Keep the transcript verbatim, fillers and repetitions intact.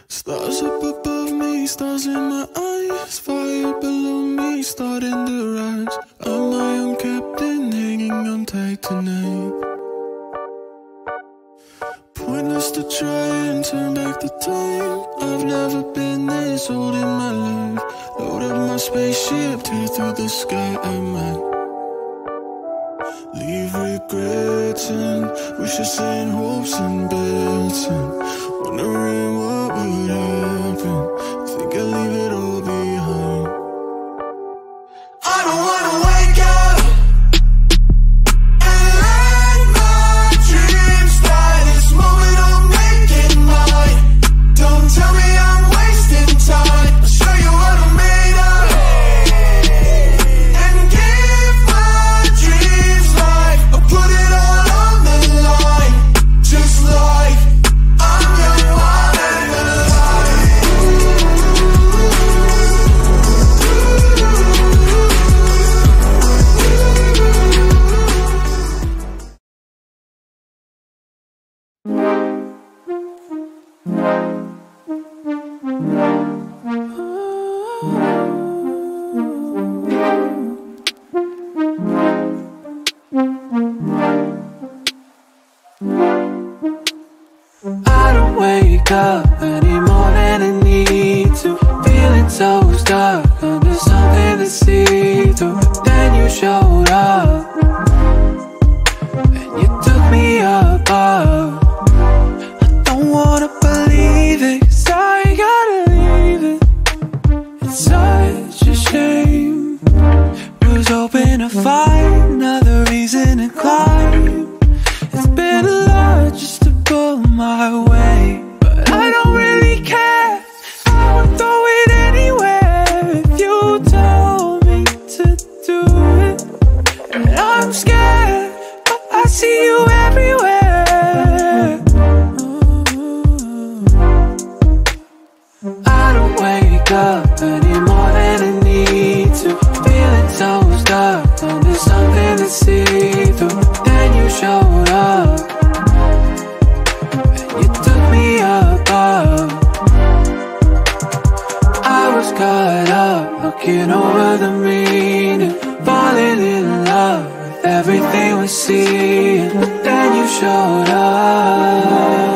Stars up above me, stars in my eyes, fire below me, starting to rise. I'm my own captain, hanging on tight tonight. Pointless to try and turn back the time. I've never been this old in my life. Load up my spaceship, tear through the sky. I might leave regrets and wishes and hopes and bets, and wondering what would happen. Think I'll leave it all behind. I don't wanna wake up and let my dreams die. This moment I'm making mine. Don't tell me I'm wasting time. I'll show you what I'm made of and give my dreams life. I'll put it all on the line, just like I'm young, wild and alive. I don't wake up any more than I need to. Feeling so stuck under something to see through. Then you showed up and you took me above. I don't wanna believe it, 'cause I gotta leave it. It's such a shame. Was hoping to find another reason to climb. It's been a lot just to pull my way, but I don't really care. I would throw it anywhere if you told me to do it. And I'm scared, but I see you everywhere. I don't wake up any more than I need to. Feeling so stuck under something to see through. Then you showed up and you took me above. I was caught up looking over the meaning, falling in love with everything we're seeing. But then you showed up.